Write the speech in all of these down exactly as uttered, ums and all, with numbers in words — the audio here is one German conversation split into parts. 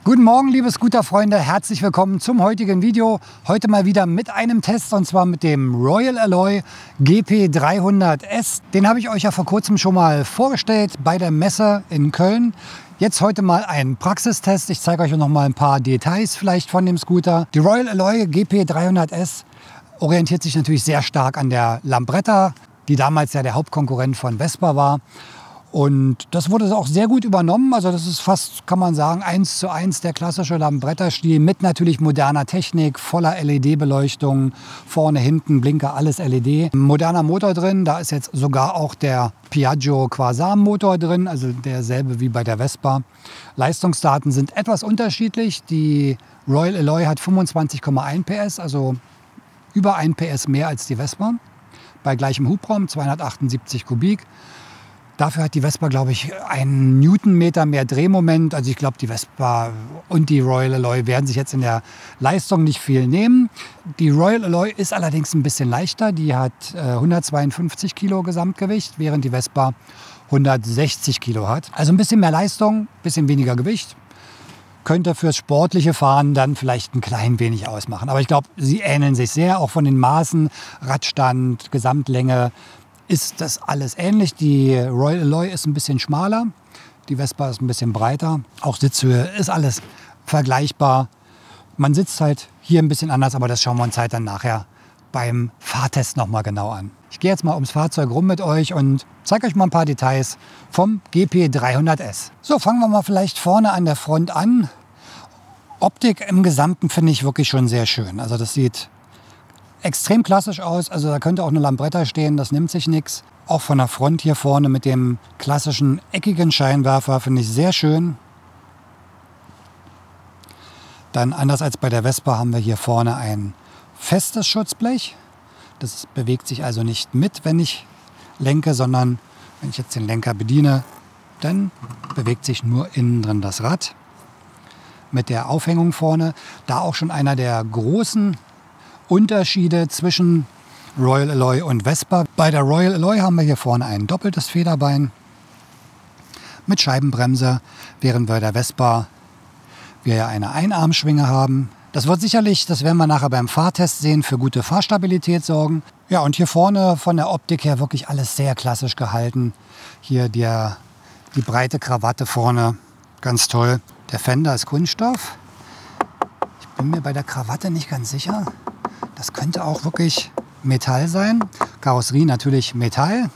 Guten Morgen, liebe Scooter-Freunde, herzlich willkommen zum heutigen Video. Heute mal wieder mit einem Test und zwar mit dem Royal Alloy G P dreihundert S. Den habe ich euch ja vor kurzem schon mal vorgestellt bei der Messe in Köln. Jetzt heute mal ein Praxistest. Ich zeige euch noch mal ein paar Details vielleicht von dem Scooter. Die Royal Alloy G P dreihundert S orientiert sich natürlich sehr stark an der Lambretta, die damals ja der Hauptkonkurrent von Vespa war. Und das wurde auch sehr gut übernommen. Also das ist fast, kann man sagen, eins zu eins der klassische Lambretta-Stil mit natürlich moderner Technik, voller L E D-Beleuchtung, vorne, hinten, Blinker, alles L E D. Moderner Motor drin, da ist jetzt sogar auch der Piaggio Quasar-Motor drin, also derselbe wie bei der Vespa. Leistungsdaten sind etwas unterschiedlich. Die Royal Alloy hat fünfundzwanzig Komma eins P S, also über ein P S mehr als die Vespa. Bei gleichem Hubraum, zweihundertachtundsiebzig Kubik. Dafür hat die Vespa, glaube ich, einen Newtonmeter mehr Drehmoment. Also ich glaube, die Vespa und die Royal Alloy werden sich jetzt in der Leistung nicht viel nehmen. Die Royal Alloy ist allerdings ein bisschen leichter. Die hat äh, hundertzweiundfünfzig Kilo Gesamtgewicht, während die Vespa hundertsechzig Kilo hat. Also ein bisschen mehr Leistung, ein bisschen weniger Gewicht. Könnte fürs sportliche Fahren dann vielleicht ein klein wenig ausmachen. Aber ich glaube, sie ähneln sich sehr, auch von den Maßen, Radstand, Gesamtlänge. Ist das alles ähnlich. Die Royal Alloy ist ein bisschen schmaler, die Vespa ist ein bisschen breiter. Auch Sitzhöhe ist alles vergleichbar. Man sitzt halt hier ein bisschen anders, aber das schauen wir uns halt dann nachher beim Fahrtest noch mal genau an. Ich gehe jetzt mal ums Fahrzeug rum mit euch und zeige euch mal ein paar Details vom G P dreihundert S. So, fangen wir mal vielleicht vorne an der Front an. Optik im Gesamten finde ich wirklich schon sehr schön. Also das sieht extrem klassisch aus, also da könnte auch eine Lambretta stehen, das nimmt sich nichts. Auch von der Front hier vorne mit dem klassischen eckigen Scheinwerfer finde ich sehr schön. Dann anders als bei der Vespa haben wir hier vorne ein festes Schutzblech. Das bewegt sich also nicht mit, wenn ich lenke, sondern wenn ich jetzt den Lenker bediene, dann bewegt sich nur innen drin das Rad. Mit der Aufhängung vorne, da auch schon einer der großen Unterschiede zwischen Royal Alloy und Vespa. Bei der Royal Alloy haben wir hier vorne ein doppeltes Federbein mit Scheibenbremse, während bei der Vespa wir ja eine Einarmschwinge haben. Das wird sicherlich, das werden wir nachher beim Fahrtest sehen, für gute Fahrstabilität sorgen. Ja, und hier vorne von der Optik her wirklich alles sehr klassisch gehalten. Hier der, die breite Krawatte vorne, ganz toll. Der Fender ist Kunststoff. Ich bin mir bei der Krawatte nicht ganz sicher. Das könnte auch wirklich Metall sein. Karosserie natürlich Metall.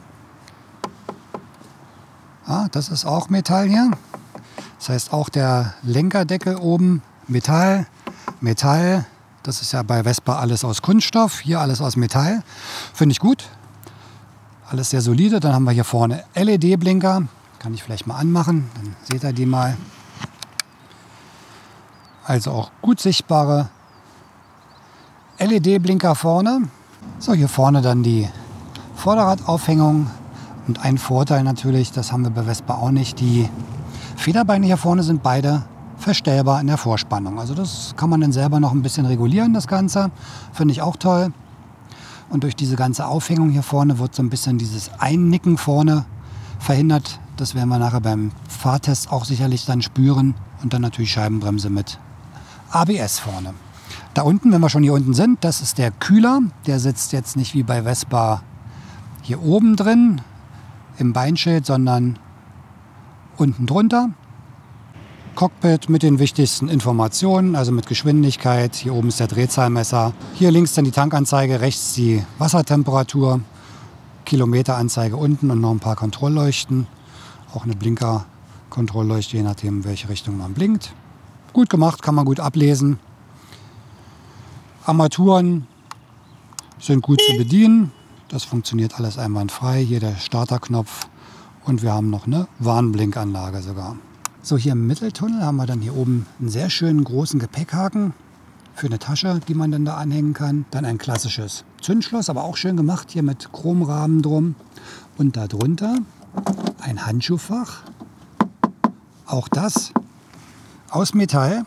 Ah, das ist auch Metall hier. Das heißt auch der Lenkerdeckel oben Metall, Metall. Das ist ja bei Vespa alles aus Kunststoff. Hier alles aus Metall. Finde ich gut. Alles sehr solide. Dann haben wir hier vorne L E D-Blinker. Kann ich vielleicht mal anmachen. Dann seht ihr die mal. Also auch gut sichtbare L E D-Blinker vorne. So, hier vorne dann die Vorderradaufhängung. Und ein Vorteil natürlich, das haben wir bei Vespa auch nicht, die Federbeine hier vorne sind beide verstellbar in der Vorspannung. Also das kann man dann selber noch ein bisschen regulieren, das Ganze. Finde ich auch toll. Und durch diese ganze Aufhängung hier vorne wird so ein bisschen dieses Einnicken vorne verhindert. Das werden wir nachher beim Fahrtest auch sicherlich dann spüren. Und dann natürlich Scheibenbremse mit A B S vorne. Da unten, wenn wir schon hier unten sind, das ist der Kühler. Der sitzt jetzt nicht wie bei Vespa hier oben drin im Beinschild, sondern unten drunter. Cockpit mit den wichtigsten Informationen, also mit Geschwindigkeit. Hier oben ist der Drehzahlmesser. Hier links dann die Tankanzeige, rechts die Wassertemperatur. Kilometeranzeige unten und noch ein paar Kontrollleuchten. Auch eine Blinker-Kontrollleuchte, je nachdem, in welche Richtung man blinkt. Gut gemacht, kann man gut ablesen. Armaturen sind gut zu bedienen. Das funktioniert alles einwandfrei. Hier der Starterknopf. Und wir haben noch eine Warnblinkanlage sogar. So, hier im Mitteltunnel haben wir dann hier oben einen sehr schönen großen Gepäckhaken für eine Tasche, die man dann da anhängen kann. Dann ein klassisches Zündschloss, aber auch schön gemacht hier mit Chromrahmen drum. Und darunter ein Handschuhfach. Auch das aus Metall.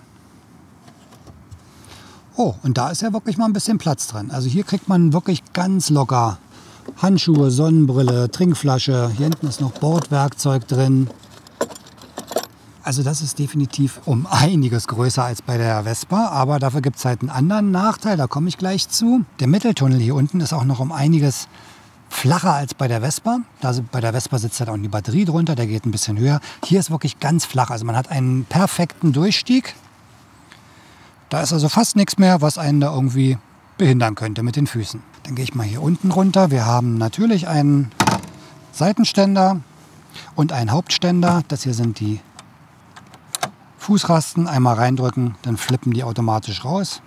Oh, und da ist ja wirklich mal ein bisschen Platz dran. Also hier kriegt man wirklich ganz locker Handschuhe, Sonnenbrille, Trinkflasche. Hier hinten ist noch Bordwerkzeug drin. Also das ist definitiv um einiges größer als bei der Vespa, aber dafür gibt es halt einen anderen Nachteil, da komme ich gleich zu. Der Mitteltunnel hier unten ist auch noch um einiges flacher als bei der Vespa. Also bei der Vespa sitzt halt auch die Batterie drunter, der geht ein bisschen höher. Hier ist wirklich ganz flach, also man hat einen perfekten Durchstieg. Da ist also fast nichts mehr, was einen da irgendwie behindern könnte mit den Füßen. Dann gehe ich mal hier unten runter. Wir haben natürlich einen Seitenständer und einen Hauptständer. Das hier sind die Fußrasten. Einmal reindrücken, dann flippen die automatisch raus.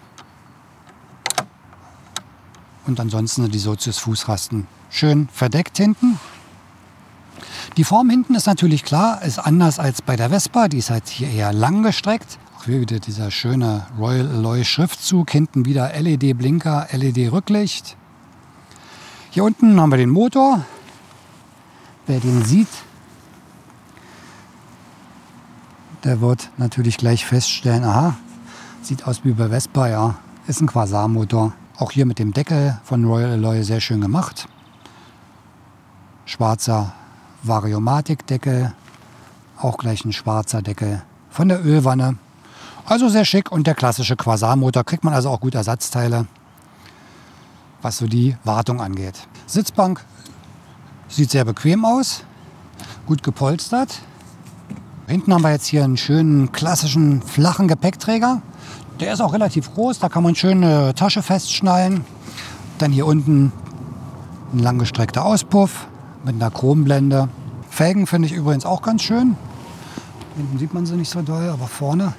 Und ansonsten sind die Sozius-Fußrasten schön verdeckt hinten. Die Form hinten ist natürlich klar, ist anders als bei der Vespa. Die ist halt hier eher lang gestreckt. Auch hier wieder dieser schöne Royal Alloy Schriftzug. Hinten wieder L E D-Blinker, L E D-Rücklicht. Hier unten haben wir den Motor. Wer den sieht, der wird natürlich gleich feststellen, aha, sieht aus wie bei Vespa, ja, ist ein Quasar-Motor. Auch hier mit dem Deckel von Royal Alloy sehr schön gemacht. Schwarzer Variomatic-Deckel, auch gleich ein schwarzer Deckel von der Ölwanne. Also sehr schick und der klassische Quasar-Motor, kriegt man also auch gut Ersatzteile, was so die Wartung angeht. Sitzbank sieht sehr bequem aus, gut gepolstert. Hinten haben wir jetzt hier einen schönen klassischen flachen Gepäckträger. Der ist auch relativ groß, da kann man schön eine Tasche festschnallen. Dann hier unten ein langgestreckter Auspuff mit einer Chromblende. Felgen finde ich übrigens auch ganz schön. Hinten sieht man sie nicht so doll, aber vorne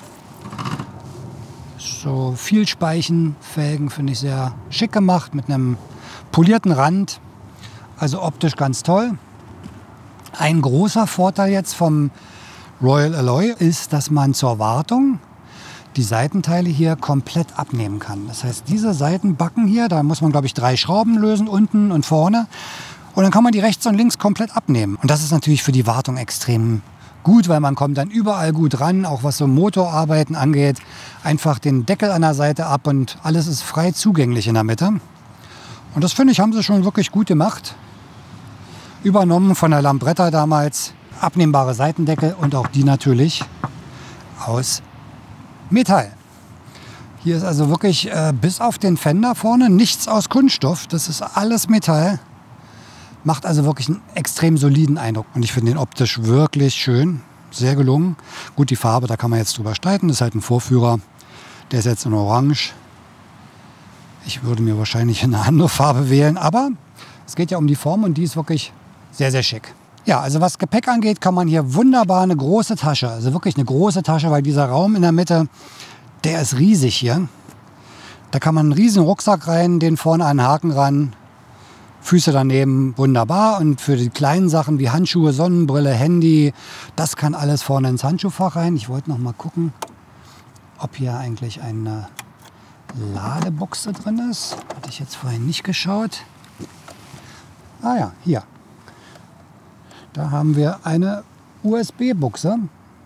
so Vielspeichenfelgen finde ich sehr schick gemacht mit einem polierten Rand. Also optisch ganz toll. Ein großer Vorteil jetzt vom Royal Alloy ist, dass man zur Wartung die Seitenteile hier komplett abnehmen kann. Das heißt, diese Seitenbacken hier, da muss man, glaube ich, drei Schrauben lösen, unten und vorne. Und dann kann man die rechts und links komplett abnehmen. Und das ist natürlich für die Wartung extrem gut, weil man kommt dann überall gut ran, auch was so Motorarbeiten angeht. Einfach den Deckel an der Seite ab und alles ist frei zugänglich in der Mitte. Und das, finde ich, haben sie schon wirklich gut gemacht. Übernommen von der Lambretta damals. Abnehmbare Seitendeckel und auch die natürlich aus Metall. Hier ist also wirklich äh, bis auf den Fender vorne nichts aus Kunststoff. Das ist alles Metall. Macht also wirklich einen extrem soliden Eindruck. Und ich finde den optisch wirklich schön. Sehr gelungen. Gut, die Farbe, da kann man jetzt drüber streiten. Das ist halt ein Vorführer. Der ist jetzt in Orange. Ich würde mir wahrscheinlich eine andere Farbe wählen. Aber es geht ja um die Form und die ist wirklich sehr, sehr schick. Ja, also was Gepäck angeht, kann man hier wunderbar eine große Tasche, also wirklich eine große Tasche, weil dieser Raum in der Mitte, der ist riesig hier. Da kann man einen riesen Rucksack rein, den vorne an den Haken ran, Füße daneben, wunderbar. Und für die kleinen Sachen wie Handschuhe, Sonnenbrille, Handy, das kann alles vorne ins Handschuhfach rein. Ich wollte noch mal gucken, ob hier eigentlich eine Ladebuchse drin ist. Hatte ich jetzt vorhin nicht geschaut. Ah ja, hier. Da haben wir eine U S B-Buchse.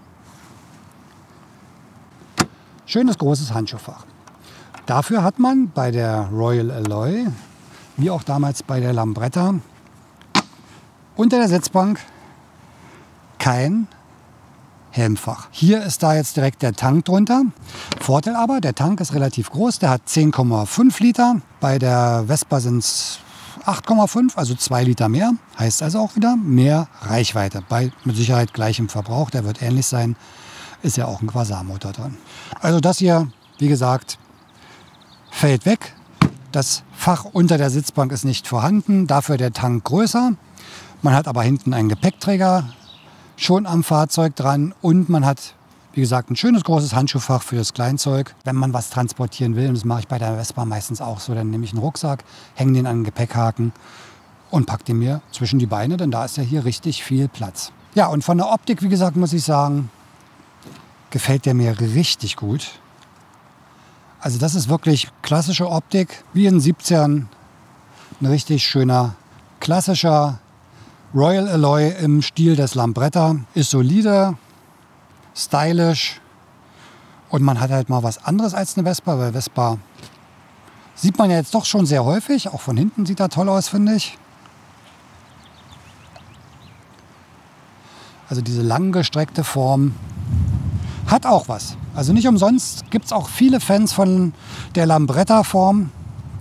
Schönes großes Handschuhfach. Dafür hat man bei der Royal Alloy, wie auch damals bei der Lambretta, unter der Sitzbank kein Helmfach. Hier ist da jetzt direkt der Tank drunter. Vorteil aber, der Tank ist relativ groß, der hat zehn Komma fünf Liter. Bei der Vespa sind es acht Komma fünf, also zwei Liter mehr. Heißt also auch wieder mehr Reichweite. Bei mit Sicherheit gleichem Verbrauch, der wird ähnlich sein. Ist ja auch ein Quasar-Motor drin. Also das hier, wie gesagt, fällt weg. Das Fach unter der Sitzbank ist nicht vorhanden, dafür der Tank größer. Man hat aber hinten einen Gepäckträger schon am Fahrzeug dran und man hat, wie gesagt, ein schönes großes Handschuhfach für das Kleinzeug. Wenn man was transportieren will, und das mache ich bei der Vespa meistens auch so, dann nehme ich einen Rucksack, hänge den an den Gepäckhaken und packe den mir zwischen die Beine, denn da ist ja hier richtig viel Platz. Ja, und von der Optik, wie gesagt, muss ich sagen, gefällt der mir richtig gut. Also das ist wirklich klassische Optik, wie in den siebzigern. Ein richtig schöner, klassischer Royal Alloy im Stil des Lambretta. Ist solide, stylisch und man hat halt mal was anderes als eine Vespa, weil Vespa sieht man ja jetzt doch schon sehr häufig. Auch von hinten sieht er toll aus, finde ich. Also diese langgestreckte Form hat auch was. Also nicht umsonst gibt es auch viele Fans von der Lambretta-Form.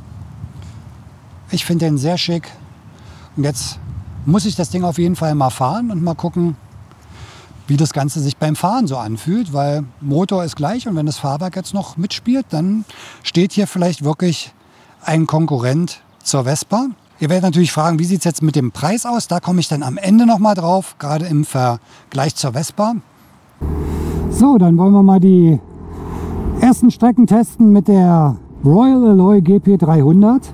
Ich finde den sehr schick. Und jetzt muss ich das Ding auf jeden Fall mal fahren und mal gucken, wie das Ganze sich beim Fahren so anfühlt, weil Motor ist gleich und wenn das Fahrwerk jetzt noch mitspielt, dann steht hier vielleicht wirklich ein Konkurrent zur Vespa. Ihr werdet natürlich fragen, wie sieht es jetzt mit dem Preis aus? Da komme ich dann am Ende noch mal drauf, gerade im Vergleich zur Vespa. So, dann wollen wir mal die ersten Strecken testen mit der Royal Alloy G P dreihundert.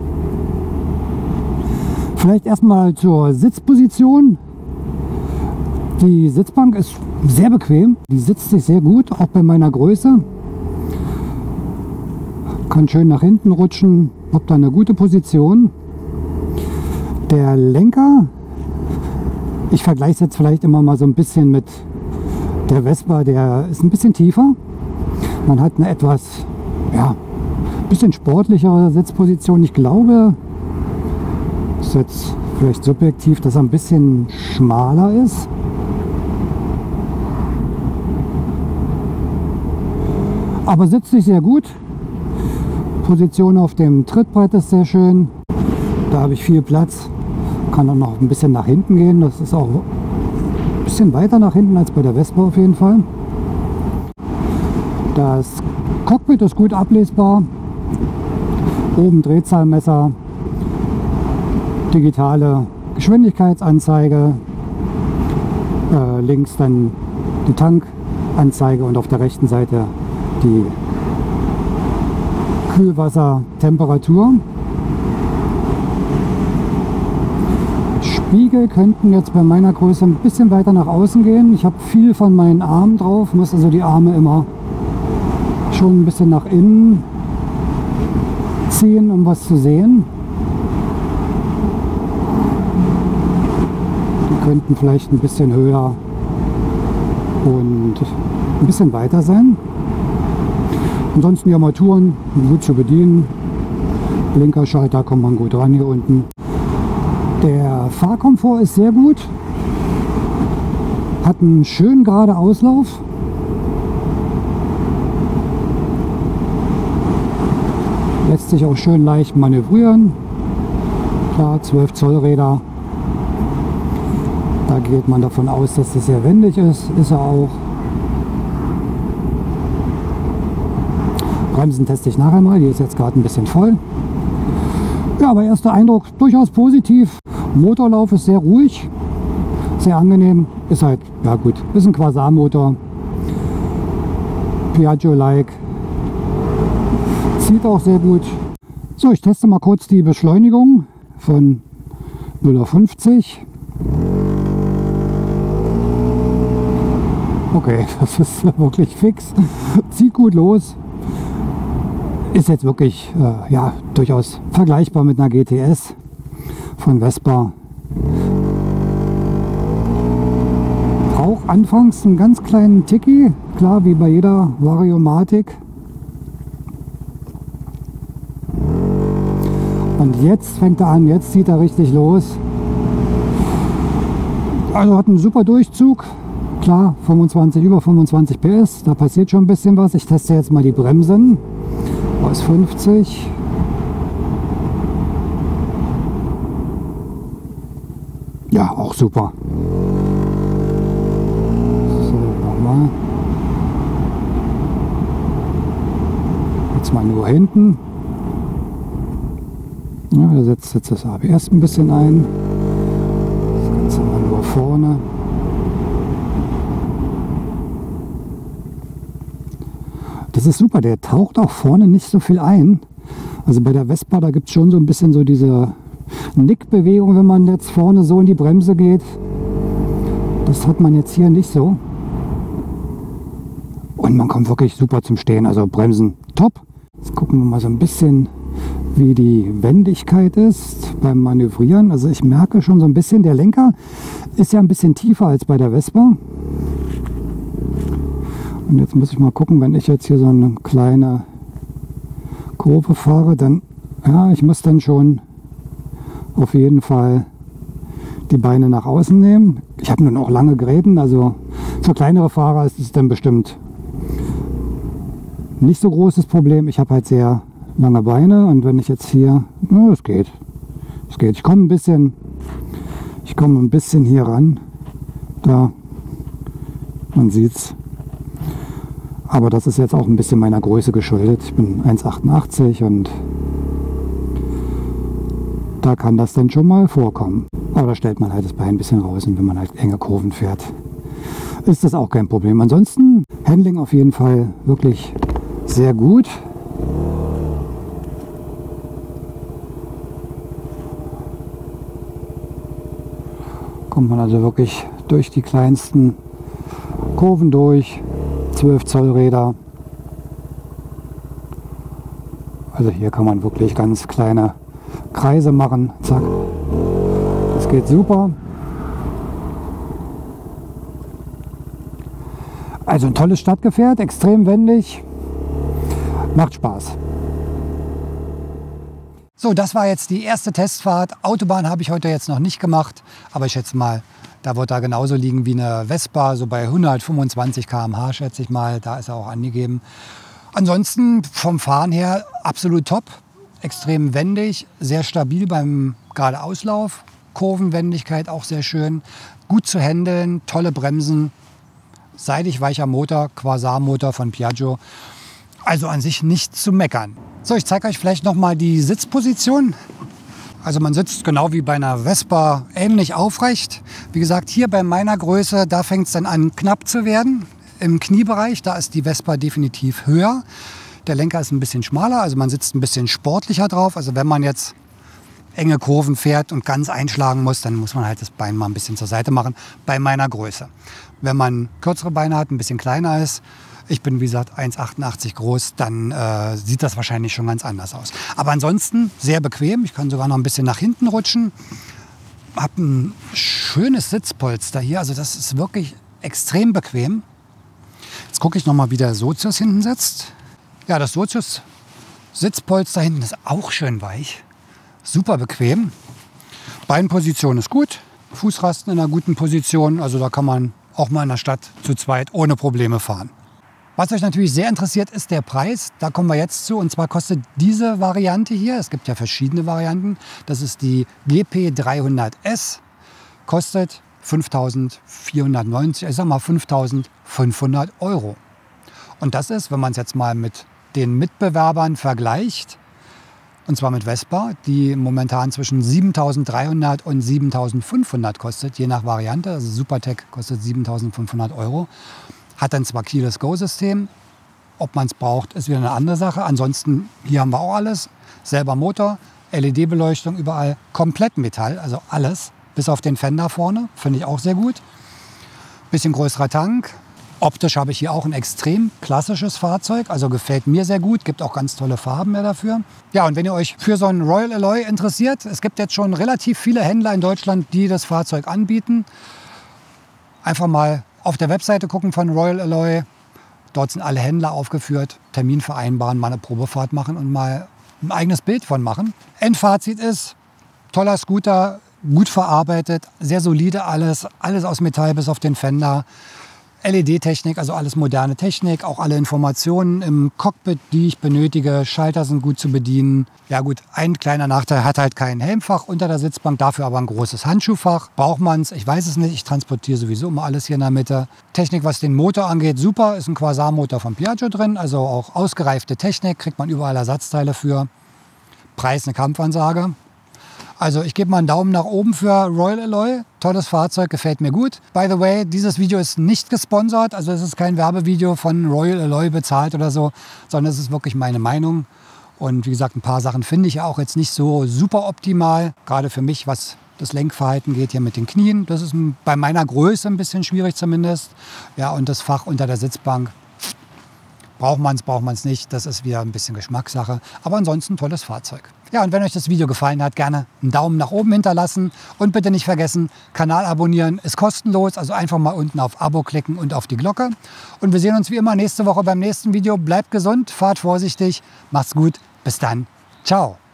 Vielleicht erstmal zur Sitzposition. Die Sitzbank ist sehr bequem, die sitzt sich sehr gut, auch bei meiner Größe. Kann schön nach hinten rutschen, habe da eine gute Position. Der Lenker, ich vergleiche es jetzt vielleicht immer mal so ein bisschen mit der Vespa, der ist ein bisschen tiefer. Man hat eine etwas, ja, bisschen sportlichere Sitzposition. Ich glaube, das ist jetzt vielleicht subjektiv, dass er ein bisschen schmaler ist. Aber sitzt sich sehr gut. Position auf dem Trittbrett ist sehr schön. Da habe ich viel Platz. Kann auch noch ein bisschen nach hinten gehen. Das ist auch ein bisschen weiter nach hinten als bei der Vespa auf jeden Fall. Das Cockpit ist gut ablesbar. Oben Drehzahlmesser, digitale Geschwindigkeitsanzeige, äh, links dann die Tankanzeige und auf der rechten Seite die Kühlwassertemperatur. Spiegel könnten jetzt bei meiner Größe ein bisschen weiter nach außen gehen. Ich habe viel von meinen Armen drauf, muss also die Arme immer schon ein bisschen nach innen ziehen, um was zu sehen. Die könnten vielleicht ein bisschen höher und ein bisschen weiter sein. Ansonsten die Armaturen gut zu bedienen. Blinkerschalter kommt man gut ran hier unten. Der Fahrkomfort ist sehr gut. Hat einen schönen geraden Auslauf. Lässt sich auch schön leicht manövrieren. Klar, zwölf Zoll Räder. Da geht man davon aus, dass das sehr wendig ist. Ist er auch. Bremsen teste ich nachher mal, die ist jetzt gerade ein bisschen voll. Ja, aber erster Eindruck durchaus positiv. Motorlauf ist sehr ruhig, sehr angenehm. Ist halt, ja gut, ist ein Quasar-Motor. Piaggio-like. Zieht auch sehr gut. So, ich teste mal kurz die Beschleunigung von null auf fünfzig. Okay, das ist wirklich fix. Zieht gut los. Ist jetzt wirklich äh, ja, durchaus vergleichbar mit einer G T S von Vespa. Braucht anfangs einen ganz kleinen Ticki, klar wie bei jeder Variomatic. Und jetzt fängt er an, jetzt zieht er richtig los. Also hat einen super Durchzug. Klar, fünfundzwanzig, über fünfundzwanzig P S, da passiert schon ein bisschen was. Ich teste jetzt mal die Bremsen. Aus fünfzig. Ja, auch super. So, nochmal. Jetzt mal nur hinten. Ja, da setzt jetzt das A B S ein bisschen ein. Das Ganze mal nur vorne. Das ist super, der taucht auch vorne nicht so viel ein. Also bei der Vespa, da gibt es schon so ein bisschen so diese Nickbewegung, wenn man jetzt vorne so in die Bremse geht. Das hat man jetzt hier nicht so. Und man kommt wirklich super zum Stehen, also Bremsen top. Jetzt gucken wir mal so ein bisschen, wie die Wendigkeit ist beim Manövrieren. Also ich merke schon so ein bisschen, der Lenker ist ja ein bisschen tiefer als bei der Vespa. Und jetzt muss ich mal gucken, wenn ich jetzt hier so eine kleine Kurve fahre, dann, ja, ich muss dann schon auf jeden Fall die Beine nach außen nehmen. Ich habe nun auch lange Gräten, also Für kleinere Fahrer ist es dann bestimmt nicht so großes Problem. Ich habe halt sehr lange Beine und wenn ich jetzt hier, oh, es geht, es geht. Ich komme ein bisschen, ich komme ein bisschen hier ran, da, man sieht's. Aber das ist jetzt auch ein bisschen meiner Größe geschuldet. Ich bin eins Komma achtundachtzig und da kann das dann schon mal vorkommen. Aber da stellt man halt das Bein ein bisschen raus und wenn man halt enge Kurven fährt, ist das auch kein Problem. Ansonsten Handling auf jeden Fall wirklich sehr gut. Kommt man also wirklich durch die kleinsten Kurven durch. zwölf Zoll Räder. Also hier kann man wirklich ganz kleine Kreise machen. Zack. Das geht super. Also ein tolles Stadtgefährt, extrem wendig. Macht Spaß. So, das war jetzt die erste Testfahrt. Autobahn habe ich heute jetzt noch nicht gemacht, aber ich schätze mal, da wird da genauso liegen wie eine Vespa, so bei hundertfünfundzwanzig Kilometer pro Stunde schätze ich mal. Da ist er auch angegeben. Ansonsten vom Fahren her absolut top. Extrem wendig, sehr stabil beim Geradeauslauf. Kurvenwendigkeit auch sehr schön. Gut zu handeln, tolle Bremsen. Seidig weicher Motor, Quasar-Motor von Piaggio. Also an sich nichts zu meckern. So, ich zeige euch vielleicht noch mal die Sitzposition. Also man sitzt genau wie bei einer Vespa ähnlich aufrecht. Wie gesagt, hier bei meiner Größe, da fängt es dann an knapp zu werden. Im Kniebereich, da ist die Vespa definitiv höher. Der Lenker ist ein bisschen schmaler, also man sitzt ein bisschen sportlicher drauf. Also wenn man jetzt enge Kurven fährt und ganz einschlagen muss, dann muss man halt das Bein mal ein bisschen zur Seite machen, bei meiner Größe. Wenn man kürzere Beine hat, ein bisschen kleiner ist, ich bin wie gesagt eins Komma achtundachtzig groß, dann äh, sieht das wahrscheinlich schon ganz anders aus. Aber ansonsten sehr bequem, ich kann sogar noch ein bisschen nach hinten rutschen. Hab ein schönes Sitzpolster hier, also das ist wirklich extrem bequem. Jetzt gucke ich noch mal, wie der Sozius hinten sitzt. Ja, das Sozius Sitzpolster hinten ist auch schön weich. Super bequem. Beinposition ist gut. Fußrasten in einer guten Position. Also da kann man auch mal in der Stadt zu zweit ohne Probleme fahren. Was euch natürlich sehr interessiert, ist der Preis. Da kommen wir jetzt zu. Und zwar kostet diese Variante hier, es gibt ja verschiedene Varianten, das ist die G P dreihundert S, kostet fünftausendvierhundertneunzig, ich sag mal fünftausendfünfhundert Euro. Und das ist, wenn man es jetzt mal mit den Mitbewerbern vergleicht, und zwar mit Vespa, die momentan zwischen siebentausenddreihundert und siebentausendfünfhundert kostet, je nach Variante. Also Supertech kostet siebentausendfünfhundert Euro. Hat dann zwar Keyless Go-System, ob man es braucht, ist wieder eine andere Sache. Ansonsten, hier haben wir auch alles. Selber Motor, L E D-Beleuchtung überall, komplett Metall, also alles, bis auf den Fender vorne, finde ich auch sehr gut. Bisschen größerer Tank. Optisch habe ich hier auch ein extrem klassisches Fahrzeug, also gefällt mir sehr gut, gibt auch ganz tolle Farben mehr dafür. Ja, und wenn ihr euch für so ein Royal Alloy interessiert, es gibt jetzt schon relativ viele Händler in Deutschland, die das Fahrzeug anbieten. Einfach mal auf der Webseite gucken von Royal Alloy. Dort sind alle Händler aufgeführt. Termin vereinbaren, mal eine Probefahrt machen und mal ein eigenes Bild von machen. Endfazit ist, toller Scooter, gut verarbeitet, sehr solide alles. Alles aus Metall bis auf den Fender. L E D-Technik, also alles moderne Technik, auch alle Informationen im Cockpit, die ich benötige. Schalter sind gut zu bedienen. Ja gut, ein kleiner Nachteil, hat halt kein Helmfach unter der Sitzbank, dafür aber ein großes Handschuhfach. Braucht man es? Ich weiß es nicht, ich transportiere sowieso immer alles hier in der Mitte. Technik, was den Motor angeht, super, ist ein Quasar-Motor von Piaggio drin, also auch ausgereifte Technik, kriegt man überall Ersatzteile für. Preis eine Kampfansage. Also ich gebe mal einen Daumen nach oben für Royal Alloy. Tolles Fahrzeug, gefällt mir gut. By the way, dieses Video ist nicht gesponsert. Also es ist kein Werbevideo von Royal Alloy bezahlt oder so, sondern es ist wirklich meine Meinung. Und wie gesagt, ein paar Sachen finde ich auch jetzt nicht so super optimal. Gerade für mich, was das Lenkverhalten geht hier mit den Knien. Das ist bei meiner Größe ein bisschen schwierig zumindest. Ja, und das Fach unter der Sitzbank. Braucht man es, braucht man es nicht. Das ist wieder ein bisschen Geschmackssache. Aber ansonsten tolles Fahrzeug. Ja, und wenn euch das Video gefallen hat, gerne einen Daumen nach oben hinterlassen. Und bitte nicht vergessen, Kanal abonnieren ist kostenlos. Also einfach mal unten auf Abo klicken und auf die Glocke. Und wir sehen uns wie immer nächste Woche beim nächsten Video. Bleibt gesund, fahrt vorsichtig, macht's gut. Bis dann. Ciao.